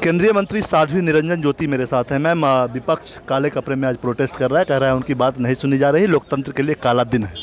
केंद्रीय मंत्री साध्वी निरंजन ज्योति मेरे साथ हैं। मैम, विपक्ष काले कपड़े में आज प्रोटेस्ट कर रहा है, कह रहा है उनकी बात नहीं सुनी जा रही, लोकतंत्र के लिए काला दिन है।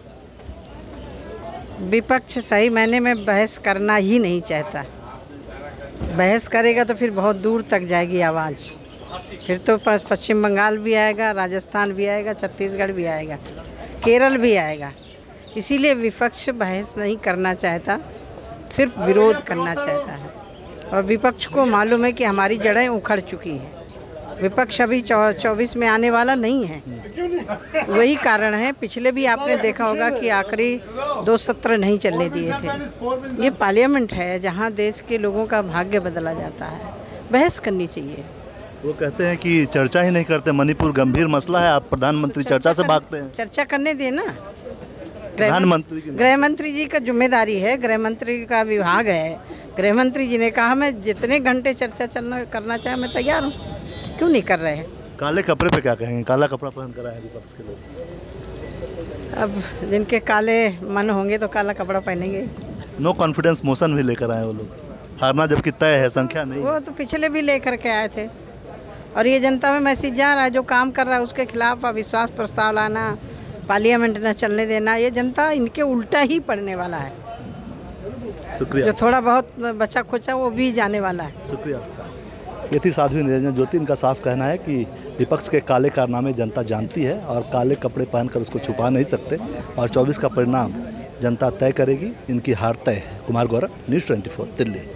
विपक्ष सही मायने में बहस करना ही नहीं चाहता। बहस करेगा तो फिर बहुत दूर तक जाएगी आवाज़। फिर तो पश्चिम बंगाल भी आएगा, राजस्थान भी आएगा, छत्तीसगढ़ भी आएगा, केरल भी आएगा। इसीलिए विपक्ष बहस नहीं करना चाहता, सिर्फ विरोध करना चाहता है। और विपक्ष को मालूम है कि हमारी जड़ें उखड़ चुकी हैं। विपक्ष अभी 24 में आने वाला नहीं है। वही कारण है, पिछले भी आपने देखा होगा कि आखिरी 2 सत्र नहीं चलने दिए थे। ये पार्लियामेंट है जहां देश के लोगों का भाग्य बदला जाता है। बहस करनी चाहिए। वो कहते हैं कि चर्चा ही नहीं करते, मणिपुर गंभीर मसला है, आप प्रधानमंत्री चर्चा से भागते हैं। चर्चा करने दें ना, गृह मंत्री जी का जिम्मेदारी है, गृह मंत्री का विभाग है। गृह मंत्री जी ने कहा मैं जितने घंटे चर्चा करना चाहे मैं तैयार हूँ, क्यों नहीं कर रहे हैं। काले कपड़े पे क्या कहेंगे? काला कपड़ा पहन कर आए विपक्ष के लोग। अब जिनके काले मन होंगे तो काला कपड़ा पहनेंगे। नो कॉन्फिडेंस मोशन भी लेकर आए वो लोग, हारना जबकि तय है, संख्या नहीं। वो तो पिछले भी लेकर के आए थे। और ये जनता में मैसेज जा रहा है, जो काम कर रहा है उसके खिलाफ अविश्वास प्रस्ताव लाना, पार्लियामेंट न चलने देना, ये जनता इनके उल्टा ही पड़ने वाला है। शुक्रिया। जो थोड़ा बहुत बचा खुचा वो भी जाने वाला है। शुक्रिया। ये थी साध्वी निरंजन ज्योति। इनका साफ कहना है कि विपक्ष के काले कारनामे जनता जानती है और काले कपड़े पहनकर उसको छुपा नहीं सकते, और 24 का परिणाम जनता तय करेगी। इनकी हार तय है। कुमार गौरव, न्यूज़ 24, दिल्ली।